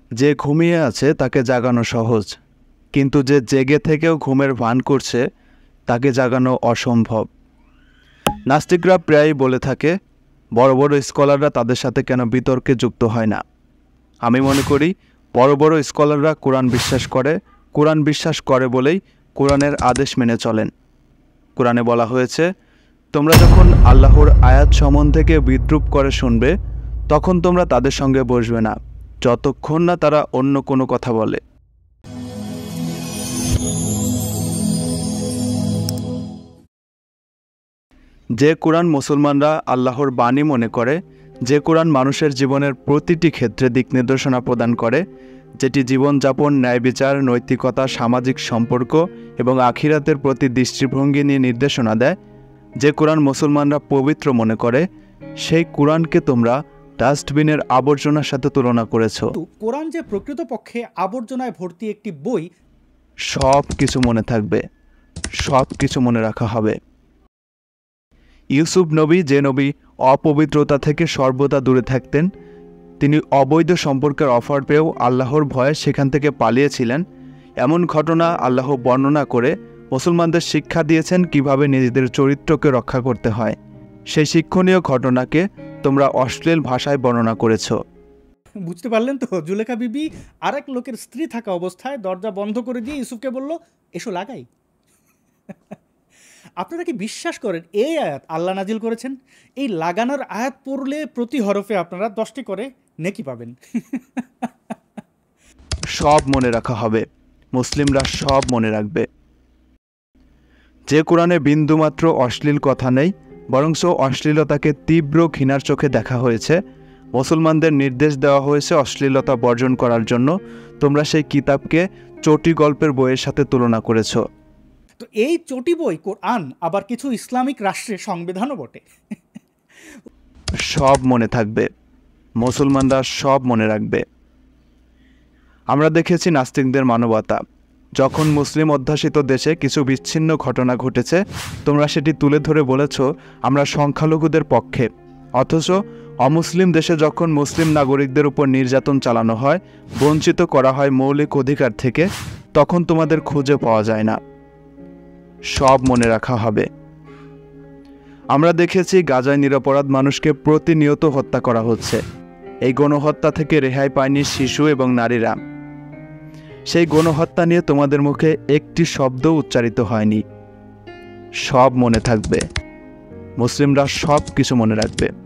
যে ঘুমিয়ে আছে তাকে জাগানো সহজ, কিন্তু যে জেগে থেকেও ঘুমের ভান করছে তাকে জাগানো অসম্ভব। নাস্তিকরা প্রায়ই বলে থাকে, বড় বড় স্কলাররা তাদের সাথে কেন বিতর্কে যুক্ত হয় না। আমি মনে করি বড় বড় স্কলাররা কোরআন বিশ্বাস করে বলেই কোরআনের আদেশ মেনে চলেন। কোরআনে বলা হয়েছে, তোমরা যখন আল্লাহর আয়াত সম্বন্ধে বিদ্রূপ করে শুনবে, তখন তোমরা তাদের সঙ্গে বসবে না যতক্ষণ না তারা অন্য কোনো কথা বলে। যে কোরআন মুসলমানরা আল্লাহর বাণী মনে করে, যে কোরআন মানুষের জীবনের প্রতিটি ক্ষেত্রে দিক নির্দেশনা প্রদান করে, যেটি জীবনযাপন, ন্যায় বিচার, নৈতিকতা, সামাজিক সম্পর্ক এবং আখিরাতের প্রতি দৃষ্টিভঙ্গি নিয়ে নির্দেশনা দেয়, যে কোরআন মুসলমানরা পবিত্র মনে করে, সেই কোরআনকে তোমরা ডাস্টবিনের আবর্জনার সাথে তুলনা করেছ। কোরআন যে প্রকৃতপক্ষে আবর্জনায় ভর্তি একটি বই, সব কিছু মনে থাকবে, সব কিছু মনে রাখা হবে। ইউসুফ নবী, যে নবী অপবিত্রতা থেকে সর্বদা দূরে থাকতেন, তিনি অবৈধ সম্পর্কের অফার পেয়েও আল্লাহর ভয়ে সেখান থেকে পালিয়েছিলেন। এমন ঘটনা আল্লাহ বর্ণনা করে মুসলমানদের শিক্ষা দিয়েছেন কিভাবে নিজেদের চরিত্রকে রক্ষা করতে হয়। সেই শিক্ষণীয় ঘটনাকে তোমরা অশ্লীল ভাষায় বর্ণনা করেছ। বুঝতে পারলেন তো? জুলেখা বিবি আরেক লোকের স্ত্রী থাকা অবস্থায় দরজা বন্ধ করে দিয়ে ইউসুফকে বলল, এসো লাগাই। আপনারা কি বিশ্বাস করেন এই আয়াত আল্লাহ নাজিল করেছেন? এই লাগানোর আয়াত পড়লে প্রতি হরফে আপনারা 10টি করে নেকি পাবেন। সব মনে রাখা হবে, মুসলিমরা সব মনে রাখবে। যে কোরআনে বিন্দুমাত্র অশ্লীল কথা নেই, বরঞ্চ অশ্লীলতাকে তীব্র ঘৃণার চোখে দেখা হয়েছে, মুসলমানদের নির্দেশ দেওয়া হয়েছে অশ্লীলতা বর্জন করার জন্য, তোমরা সেই কিতাবকে চটি গল্পের বইয়ের সাথে তুলনা করেছ। তো এই চটি বই কোরআন আবার কিছু ইসলামিক রাষ্ট্রের সংবিধানও বটে। সব মনে থাকবে, মুসলমানরা সব মনে রাখবে। আমরা দেখেছি নাস্তিকদের মানবতা। যখন মুসলিম অধ্যাসিত দেশে কিছু বিচ্ছিন্ন ঘটনা ঘটেছে, তোমরা সেটি তুলে ধরে বলেছ আমরা সংখ্যালঘুদের পক্ষে, অথচ অমুসলিম দেশে যখন মুসলিম নাগরিকদের উপর নির্যাতন চালানো হয়, বঞ্চিত করা হয় মৌলিক অধিকার থেকে, তখন তোমাদের খুঁজে পাওয়া যায় না। সব মনে রাখা হবে। আমরা দেখেছি গাজায় নিরপরাধ মানুষকে প্রতিনিয়ত হত্যা করা হচ্ছে। এই গণহত্যা থেকে রেহাই পায়নি শিশু এবং নারীরা। সেই গণহত্যা নিয়ে তোমাদের মুখে একটি শব্দ উচ্চারিত হয়নি। সব মনে থাকবে, মুসলিমরা সব কিছু মনে রাখবে।